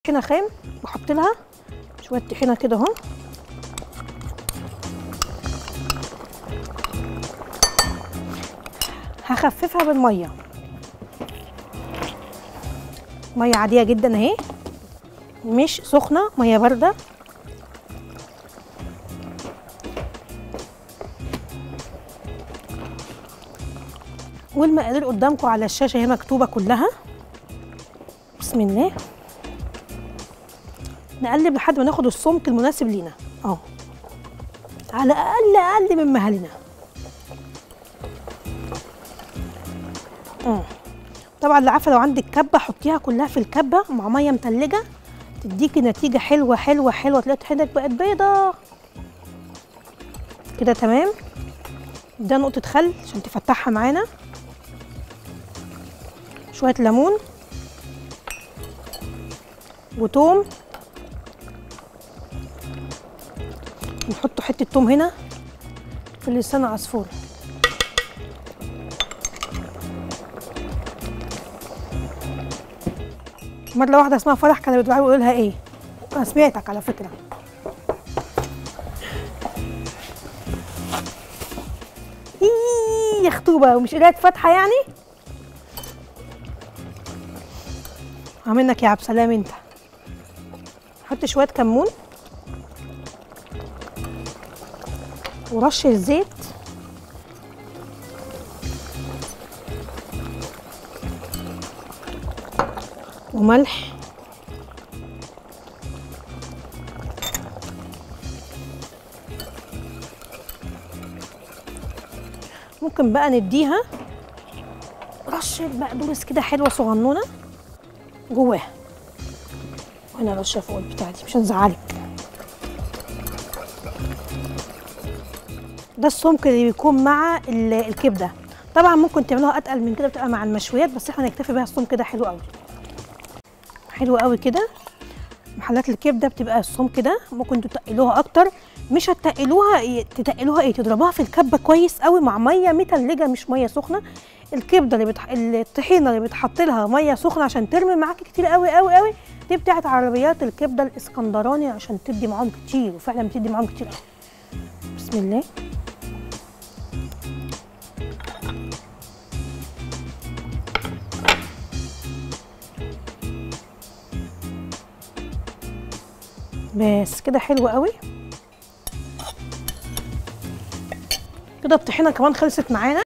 طحينه خام بحط لها شويه طحينه كده اهو. هخففها بالميه، ميه عاديه جدا اهي، مش سخنه، ميه بارده. والمقادير قدامكم على الشاشه هي مكتوبه كلها. بسم الله، نقلب لحد ما ناخد السمك المناسب لينا اهو، على اقل من مهلنا. طبعا اللي عارفه، لو عندك كبه حطيها كلها في الكبه مع ميه متلجه، تديكي نتيجه حلوه حلوه حلوه. تلاقي طحينتك بقت بيضه كده. تمام. ده نقطه خل عشان تفتحها معانا، شويه ليمون وتوم، نحط حته توم هنا في لسان عصفور. مرة واحدة اسمها فرح كانت بتقول لها ايه؟ انا سمعتك على فكرة. يا خطوبة ومش قراية فاتحة يعني؟ منك يا عبد سلام انت. حط شوية كمون ورشة زيت وملح ممكن بقى نديها رشة بقدونس كده حلوة صغنونة جواها، وانا رشة فوق البتاع دي مش هنزعلك. ده السمك اللي بيكون مع الكبدة. طبعا ممكن تعملوها اتقل من كده، بتبقى مع المشويات، بس احنا هنكتفي بيها السمك ده. حلو قوي حلو قوي كده. محلات الكبده بتبقى السمك ده، ممكن تتقلوها اكتر. مش هتقلوها، تتقلوها ايه، تضربوها في الكبه كويس قوي مع ميه متلجه مش ميه سخنه. الكبده الطحينه اللي بتحط لها ميه سخنه عشان ترمي معاكي كتير قوي قوي قوي، دي بتاعت عربيات الكبده الاسكندراني عشان تدي معاهم كتير، وفعلا بتدي معاهم كتير قوي. بسم الله. بس كده حلو قوي كده. الطحينه كمان خلصت معانا.